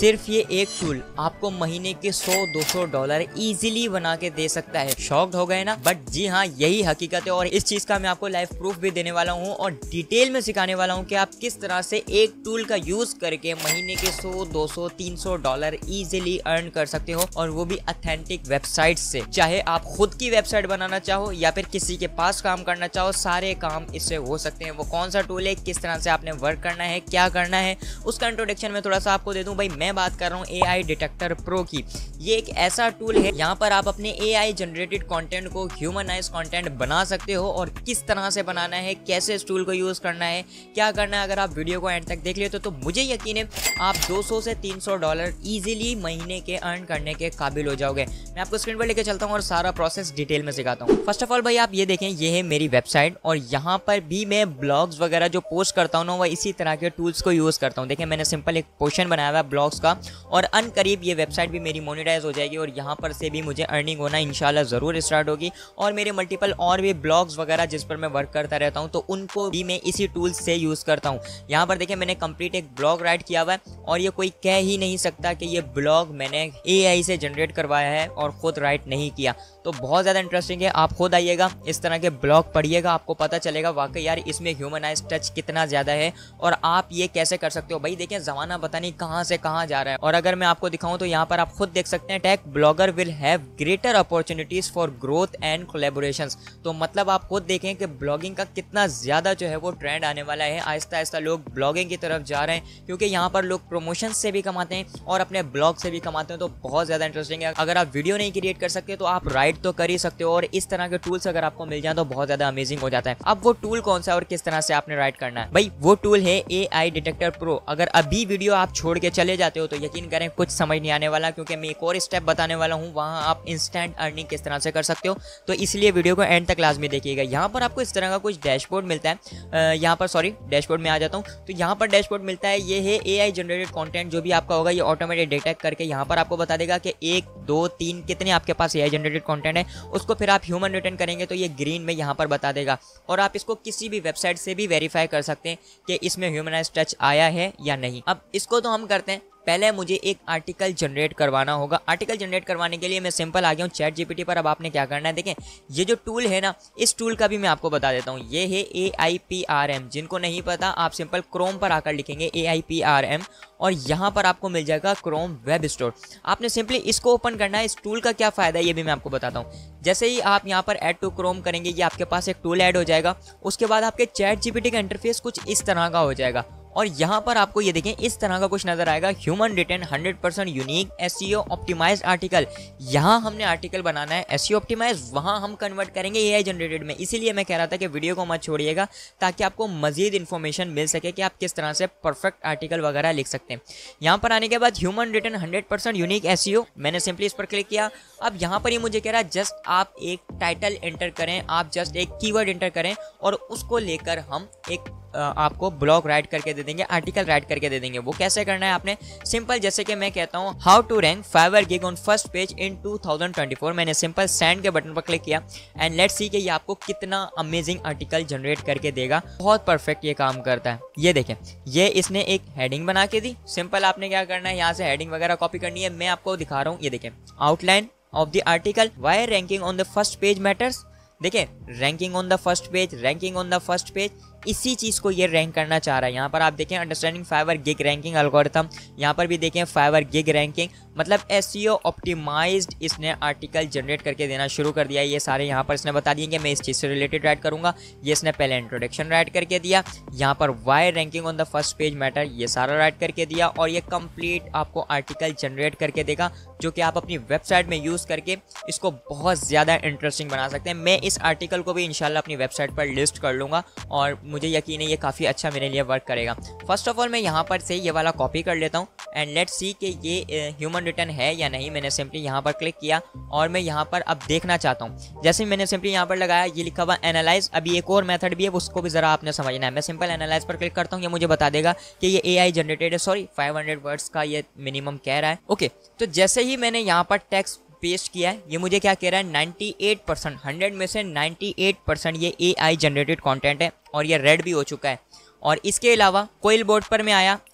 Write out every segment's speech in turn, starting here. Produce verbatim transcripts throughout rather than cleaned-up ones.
सिर्फ ये एक टूल आपको महीने के सौ दो सौ डॉलर इजीली बना के दे सकता है। शॉक्ड हो गए ना? बट जी हाँ, यही हकीकत है और इस चीज का मैं आपको लाइव प्रूफ भी देने वाला हूँ और डिटेल में सिखाने वाला हूँ कि आप किस तरह से एक टूल का यूज करके महीने के सौ दो सौ तीन सौ डॉलर इजीली अर्न कर सकते हो, और वो भी ऑथेंटिक वेबसाइट से। चाहे आप खुद की वेबसाइट बनाना चाहो या फिर किसी के पास काम करना चाहो, सारे काम इससे हो सकते हैं। वो कौन सा टूल है, किस तरह से आपने वर्क करना है, क्या करना है, उसका इंट्रोडक्शन में थोड़ा सा आपको दे दूं। भाई मैं बात कर रहा हूँ ए आई डिटेक्टर प्रो की। ये एक ऐसा टूल है, यहाँ पर आप अपने ए आई जनरेटेड कंटेंट को ह्यूमनाइज कंटेंट बना सकते हो, और किस तरह से बनाना है, कैसे इस टूल को यूज करना है, क्या करना है। अगर आप वीडियो को एंड तक देख लेते हो तो मुझे यकीन है आप दो सौ से तीन सौ डॉलर इजीली महीने के अर्न करने के काबिल हो जाओगे। मैं आपको स्क्रीन पर लेके चलता हूँ और सारा प्रोसेस डिटेल में सिखाता हूँ। फर्स्ट ऑफ ऑल भाई आप ये देखें, ये है मेरी वेबसाइट और यहाँ पर भी मैं ब्लॉग्स वगैरह जो पोस्ट करता हूँ ना, वह इसी तरह के टूल्स को यूज करता हूँ। देखें मैंने सिंपल एक पोर्शन बनाया हुआ है ब्लॉग्स का, और अनकरीब ये वेबसाइट भी मेरी मोनेटाइज हो जाएगी और यहाँ पर से भी मुझे अर्निंग होना इंशाल्लाह ज़रूर स्टार्ट होगी। और मेरे मल्टीपल और भी ब्लॉग्स वगैरह जिस पर मैं वर्क करता रहता हूँ, तो उनको भी मैं इसी टूल्स से यूज़ करता हूँ। यहाँ पर देखिए मैंने कंप्लीट एक ब्लॉग राइट किया हुआ है, और ये कोई कह ही नहीं सकता कि ये ब्लॉग मैंने ए आई से जनरेट करवाया है और खुद राइट नहीं किया। तो बहुत ज़्यादा इंटरेस्टिंग है, आप खुद आइएगा, इस तरह के ब्लॉग पढ़िएगा, आपको पता चलेगा वाकई यार इसमें ह्यूमनाइज टच कितना ज़्यादा है और आप ये कैसे कर सकते हो। भाई देखिए ज़माना पता नहीं कहाँ से कहाँ जा रहा है, और अगर मैं आपको दिखाऊं तो यहाँ पर आप खुद देख सकते हैं, tech blogger will have greater opportunities for growth and collaborations. तो मतलब आप खुद देखें कि ब्लॉगिंग का कितना ज़्यादा जो है वो ट्रेंड आने वाला है। आहिस्ता आहिस्ता लोग ब्लॉगिंग की तरफ जा रहे हैं, क्योंकि यहाँ पर लोग प्रमोशन से भी कमाते हैं और अपने ब्लॉग से भी कमाते हैं। तो बहुत ज़्यादा इंटरेस्टिंग है। अगर आप वीडियो नहीं क्रिएट कर सकते तो आप राइट तो कर ही सकते हो, और इस तरह के टूल्स अगर आपको मिल जाए तो बहुत ज़्यादा अमेजिंग हो जाता है। अब वो टूल कौन सा है और किस तरह से आपने राइट करना है? भाई वो टूल है ए आई डिटेक्टर प्रो। अगर अभी वीडियो आप छोड़ के चले जाते हो तो यकीन करें कुछ समझ नहीं आने वाला, क्योंकि मैं एक और स्टेप बताने वाला हूँ, वहाँ आप इंस्टेंट अर्निंग किस तरह से कर सकते हो। तो इसलिए वीडियो को एंड तक लाजमी देखिएगा। यहाँ पर आपको इस तरह का कुछ डैशबोर्ड मिलता है। यहाँ पर सॉरी डैशबोर्ड में आ जाता हूँ, तो यहाँ पर डैशबोर्ड मिलता है। ये है ए आई जनरेटेड कंटेंट, जो भी आपका होगा ये ऑटोमेटिक डिटेक्ट करके यहाँ पर आपको बता देगा कि एक दो तीन कितने आपके पास ए आई जनरेटेड कंटेंट है। उसको फिर आप ह्यूमन रिटर्न करेंगे तो ये ग्रीन में यहाँ पर बता देगा, और आप इसको किसी भी वेबसाइट से भी वेरीफाई कर सकते हैं कि इसमें ह्यूमनाइज टच आया है या नहीं। अब इसको तो हम करते हैं, पहले मुझे एक आर्टिकल जनरेट करवाना होगा। आर्टिकल जनरेट करवाने के लिए मैं सिंपल आ गया हूँ चैट जी पी टी पर। अब आपने क्या करना है, देखें ये जो टूल है ना, इस टूल का भी मैं आपको बता देता हूँ। ये है A I P R M. जिनको नहीं पता आप सिंपल क्रोम पर आकर लिखेंगे A I P R M, और यहाँ पर आपको मिल जाएगा क्रोम वेब स्टोर। आपने सिंपली इसको ओपन करना है। इस टूल का क्या फ़ायदा है ये भी मैं आपको बताता हूँ। जैसे ही आप यहाँ पर ऐड टू क्रोम करेंगे, ये आपके पास एक टूल ऐड हो जाएगा। उसके बाद आपके चैट जी पी टी का इंटरफेस कुछ इस तरह का हो जाएगा, और यहाँ पर आपको ये देखें इस तरह का कुछ नजर आएगा, human written hundred percent unique SEO optimized article. यहाँ हमने आर्टिकल बनाना है एसईओ ऑप्टिमाइज, वहाँ हम कन्वर्ट करेंगे ए आई जनरेटेड में। इसीलिए मैं कह रहा था कि वीडियो को मत छोड़िएगा, ताकि आपको मजीद इन्फॉर्मेशन मिल सके कि आप किस तरह से परफेक्ट आर्टिकल वगैरह लिख सकते हैं। यहाँ पर आने के बाद human written hundred percent unique SEO, मैंने सिंपली इस पर क्लिक किया। अब यहाँ पर ही मुझे कह रहा है जस्ट आप एक टाइटल एंटर करें, आप जस्ट एक कीवर्ड एंटर करें, और उसको लेकर हम एक आपको ब्लॉग राइट करके दे देंगे, आर्टिकल राइट करके दे देंगे। वो कैसे करना है आपने सिंपल, जैसे कि मैं कहता हूँ how to rank Fiverr gig on first page in two thousand twenty four. मैंने सिंपल सेंड के बटन पर क्लिक किया, एंड लेट्स सी कि ये आपको कितना अमेजिंग आर्टिकल जनरेट करके देगा। बहुत परफेक्ट ये काम करता है। ये देखें, ये इसने एक हेडिंग बना के दी। सिंपल आपने क्या करना है, यहाँ से हेडिंग वगैरह कॉपी करनी है। मैं आपको दिखा रहा हूँ, ये देखें outline of the article, why ranking on the first page matters. देखिए ranking on the first page, ranking on the first page, इसी चीज़ को ये रैंक करना चाह रहा है। यहाँ पर आप देखें understanding Fiverr gig ranking algorithm, यहाँ पर भी देखें फाइवर गिग रैंकिंग, मतलब एसईओ ऑप्टिमाइज्ड इसने आर्टिकल जनरेट करके देना शुरू कर दिया। ये सारे यहाँ पर इसने बता दिए कि मैं इस चीज़ से रिलेटेड राइट करूँगा। ये इसने पहले इंट्रोडक्शन राइट करके दिया, यहाँ पर why ranking on the first page matter ये सारा राइट करके दिया, और ये कंप्लीट आपको आर्टिकल जनरेट करके देगा, जो कि आप अपनी वेबसाइट में यूज़ करके इसको बहुत ज़्यादा इंटरेस्टिंग बना सकते हैं। मैं इस आर्टिकल को भी इंशाल्लाह अपनी वेबसाइट पर लिस्ट कर लूँगा, और मुझे यकीन है ये काफ़ी अच्छा मेरे लिए वर्क करेगा। फर्स्ट ऑफ ऑल मैं यहाँ पर से ये वाला कॉपी कर लेता हूँ, एंड लेट्स सी कि ये ह्यूमन रिटर्न है या नहीं। मैंने सिंपली यहाँ पर क्लिक किया, और मैं यहाँ पर अब देखना चाहता हूँ। जैसे मैंने सिंपली यहाँ पर लगाया, ये लिखा हुआ एनालाइज। अभी एक और मेथड भी है, उसको भी ज़रा आपने समझना है। मैं सिंपल एनालाइज पर क्लिक करता हूँ, ये मुझे बता देगा कि ये ए आई जनरेटेड है। सॉरी फाइव हंड्रेड वर्ड्स का ये मिनिमम कह रहा है। ओके, तो जैसे ही मैंने यहाँ पर टेक्स्ट पेस्ट किया है, ये मुझे क्या कह रहा है, अट्ठानवे परसेंट, हंड्रेड में से अट्ठानवे परसेंट ये ए आई जनरेटेड कंटेंट है, और ये रेड भी हो चुका है। और इसके अलावा कोइल बोर्ड पर मैं आया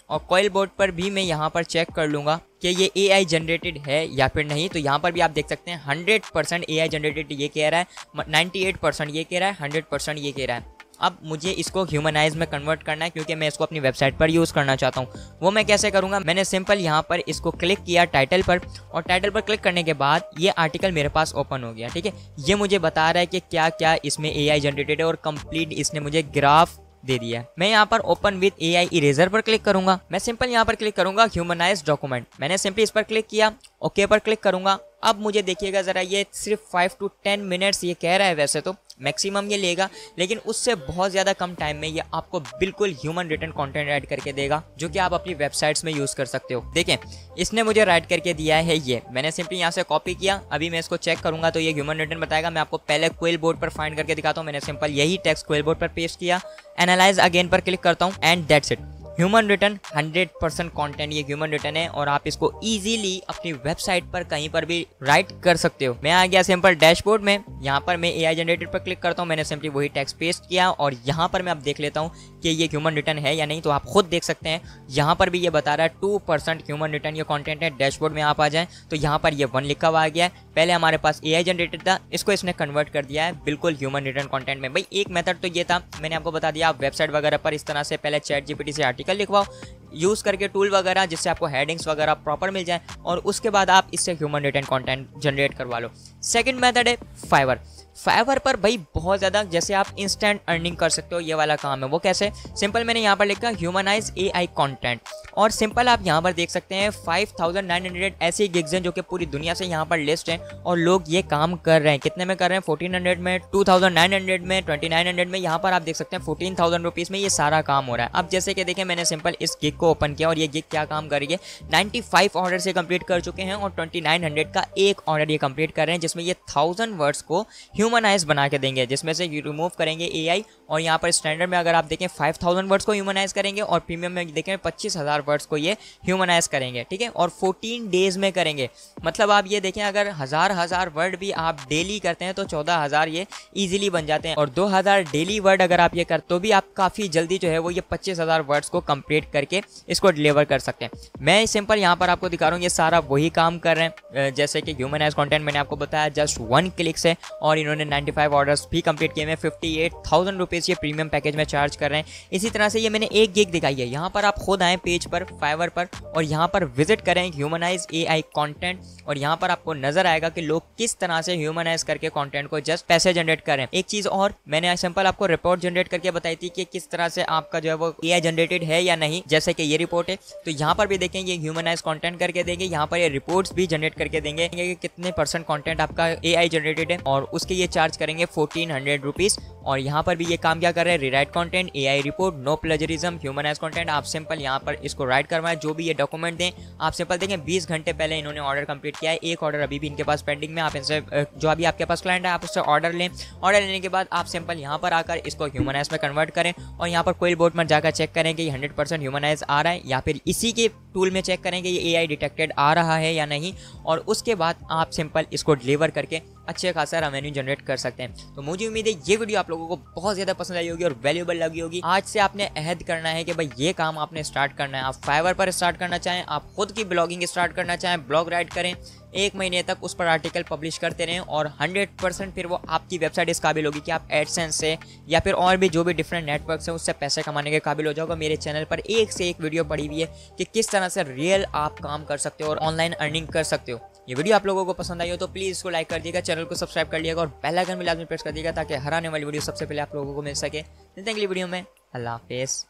और कोइल बोर्ड पर भी मैं यहाँ पर चेक कर लूँगा कि ये ए आई जनरेटेड है या फिर नहीं। तो यहाँ पर भी आप देख सकते हैं हंड्रेड परसेंट ए आई जनरेटेड ये कह रहा है, नाइन्टी एट परसेंट ये कह रहा है, हंड्रेड परसेंट ये कह रहा है। अब मुझे इसको ह्यूमनाइज में कन्वर्ट करना है क्योंकि मैं इसको अपनी वेबसाइट पर यूज़ करना चाहता हूँ। वो मैं कैसे करूँगा, मैंने सिंपल यहाँ पर इसको क्लिक किया टाइटल पर, और टाइटल पर क्लिक करने के बाद ये आर्टिकल मेरे पास ओपन हो गया। ठीक है, ये मुझे बता रहा है कि क्या क्या इसमें ए आई जनरेटेड है और कंप्लीट इसने मुझे ग्राफ दे दिया है। मैं यहाँ पर ओपन विद ए आई इरेजर पर क्लिक करूंगा। मैं सिंपल यहाँ पर क्लिक करूंगा ह्यूमनाइज्ड डॉक्यूमेंट। मैंने सिंपली इस पर क्लिक किया, ओके पर क्लिक करूंगा। अब मुझे देखिएगा ज़रा, ये सिर्फ फाइव टू टेन मिनट्स ये कह रहा है, वैसे तो मैक्सिमम ये लेगा, लेकिन उससे बहुत ज़्यादा कम टाइम में ये आपको बिल्कुल ह्यूमन रिटन कंटेंट ऐड करके देगा, जो कि आप अपनी वेबसाइट्स में यूज़ कर सकते हो। देखें, इसने मुझे राइट करके दिया है ये, मैंने सिंपली यहाँ से कॉपी किया। अभी मैं इसको चेक करूँगा तो ये ह्यूमन रिटन बताएगा। मैं आपको पहले क्वेल बोर्ड पर फाइंड करके दिखाता हूँ। मैंने सिंपल यही टेक्स्ट क्वेल बोर्ड पर पेस्ट किया, एनालाइज अगेन पर क्लिक करता हूँ and that's it. Human written hundred percent content ये ह्यूमन रिटन है और आप इसको इजीली अपनी वेबसाइट पर कहीं पर भी राइट कर सकते हो। मैं आ गया सिंपल डैशबोर्ड में, यहाँ पर मैं ए आई जनरेटेड पर क्लिक करता हूँ। मैंने सिंपली वही टेक्स्ट पेस्ट किया और यहाँ पर मैं अब देख लेता हूँ कि ये ह्यूमन रिटन है या नहीं। तो आप खुद देख सकते हैं, यहाँ पर भी ये बता रहा है टू परसेंट ह्यूमन रिटन ये कॉन्टेंट है। डैशबोर्ड में आप आ जाएँ तो यहाँ पर ये वन लिखा हुआ आ गया है। पहले हमारे पास ए आई जनरेटेड था, इसको इसने कन्वर्ट कर दिया है बिल्कुल ह्यूमन रिटन कॉन्टेंट में। भाई एक मेथड तो ये था, मैंने आपको बता दिया, आप वेबसाइट वगैरह पर इस तरह से पहले चैट जी पी टी से आर्टिकल लिखवाओ यूज़ करके टूल वगैरह, जिससे आपको हेडिंग्स वगैरह प्रॉपर मिल जाए, और उसके बाद आप इससे ह्यूमन रिटन कंटेंट जनरेट करवा लो। सेकंड मेथड है फाइवर। फाइवर पर भाई बहुत ज़्यादा जैसे आप इंस्टेंट अर्निंग कर सकते हो, ये वाला काम है। वो कैसे? सिंपल मैंने यहाँ पर लिखा ह्यूमनाइज ए आई कॉन्टेंट, और सिंपल आप यहाँ पर देख सकते हैं फाइव थाउजेंड नाइन हंड्रेड ऐसे गिग्स हैं जो कि पूरी दुनिया से यहाँ पर लिस्ट हैं, और लोग ये काम कर रहे हैं। कितने में कर रहे हैं? फोर्टीन हंड्रेड में, टू थाउजेंड नाइन हंड्रेड में, ट्वेंटी नाइन हंड्रेड में। यहाँ पर आप देख सकते हैं फोर्टीन थाउजेंड रुपीज़ में ये सारा काम हो रहा है। अब जैसे कि देखें, मैंने सिंपल इस गिग को ओपन किया और ये गिग क्या काम कर रही है, नाइन्टी फाइव ऑर्डर से कंप्लीट कर चुके हैं और ट्वेंटी नाइन हंड्रेड का एक ऑर्डर ये कंप्लीट कर रहे हैं, जिसमें ये थाउजेंड वर्ड्स को ह्यूमनाइज बना के देंगे, जिसमें से रिमूव करेंगे ए आई। और यहाँ पर स्टैंडर्ड में अगर आप देखें फाइव थाउजेंड वर्ड्स को ह्यूमनाइज करेंगे, और प्रीमियम में देखें पच्चीस हज़ार वर्ड्स को ये ह्यूमनाइज करेंगे। ठीक है, और फोर्टीन डेज में करेंगे। मतलब आप ये देखें, अगर हज़ार हज़ार वर्ड भी आप डेली करते हैं तो चौदह हज़ार ये इजीली बन जाते हैं, और दो हज़ार डेली वर्ड अगर आप ये कर तो भी आप काफ़ी जल्दी जो है वो ये पच्चीस हज़ार वर्ड्स को कंप्लीट करके इसको डिलीवर कर सकते हैं। मैं सिंपल यहाँ पर आपको दिखा रहा हूँ, ये सारा वही काम कर रहे हैं। जैसे कि ह्यूमनाइज कंटेंट मैंने आपको बताया जस्ट वन क्लिक से, और इन्होंने नाइन्टी फाइव ऑर्डर्स भी कंप्लीट किए हैं। फिफ्टी एट थाउजेंड रुपीज़ ये प्रीमियम पैकेज में चार्ज कर रहे हैं। इसी तरह से ये मैंने एक गिग दिखाई है। यहाँ पर आप खुद आएँ पेज पर, फाइवर पर, और यहाँ पर विजिट करें ह्यूमनाइज ए आई कॉन्टेंट, और यहाँ पर आपको नजर आएगा कि लोग किस तरह से ह्यूमनाइज करके कंटेंट को जस्ट पैसे जनरेट करें। एक चीज और, मैंने सिंपल आपको रिपोर्ट जनरेट करके बताई थी कि किस तरह से आपका जो है वो ए आई जनरेटेड है या नहीं। जैसे कि ये रिपोर्ट है, तो यहाँ पर भी देखें ये ह्यूमनाइज कंटेंट करके देंगे। यहाँ पर ये रिपोर्ट्स भी जनरेट करके देंगे कि कितने परसेंट कंटेंट आपका ए आई जनरेटेड है, और उसके ये चार्ज करेंगे फोर्टीन हंड्रेड रुपीज। और यहाँ पर भी ये काम क्या कर रहे हैं, rewrite content, A I report, no plagiarism, humanise content. आप सिंपल यहाँ पर इसको राइट करवाएं, जो भी ये डॉक्यूमेंट दें। आप सिंपल देखें बीस घंटे पहले इन्होंने ऑर्डर कंप्लीट किया है, एक ऑर्डर अभी भी इनके पास पेंडिंग में। आप इनसे जो अभी आपके पास क्लाइंट है आप उससे ऑर्डर लें। ऑर्डर लेने के बाद आप सिंपल यहाँ पर आकर इसको ह्यूमनाइज में कन्वर्ट करें, और यहाँ पर कोई बोर्ड में जाकर चेक करें कि ये हंड्रेड परसेंट ह्यूमनाइज आ रहा है, या फिर इसी के टूल में चेक करें कि ये ए आई डिटेक्टेड आ रहा है या नहीं। और उसके बाद आप सिंपल इसको डिलीवर करके अच्छे खासा रेवेन्यू जनरेट कर सकते हैं। तो मुझे उम्मीद है ये वीडियो आप लोगों को बहुत ज़्यादा पसंद आई होगी और वैल्यूएबल लगी होगी। आज से आपने अहद करना है कि भाई ये काम आपने स्टार्ट करना है। आप फाइवर पर स्टार्ट करना चाहें, आप खुद की ब्लॉगिंग स्टार्ट करना चाहें, ब्लॉग राइट करें, एक महीने तक उस पर आर्टिकल पब्लिश करते रहें, और हंड्रेड परसेंट फिर वो आपकी वेबसाइट इस काबिल होगी कि आप एडसेंस से या फिर और भी जो भी डिफरेंट नेटवर्क हैं उससे पैसे कमाने के काबिल हो जाओगे। मेरे चैनल पर एक से एक वीडियो पड़ी हुई है कि किस तरह से रियल आप काम कर सकते हो और ऑनलाइन अर्निंग कर सकते हो। ये वीडियो आप लोगों को पसंद आई हो तो प्लीज़ इसको लाइक कर दिएगा, चैनल को सब्सक्राइब कर लिएगा, और बेल आइकन भी लाजमी प्रेस कर दिएगा ताकि हर आने वाली वीडियो सबसे पहले आप लोगों को मिल सके। मिलते हैं अगली वीडियो में। अल्लाह हाफिज़।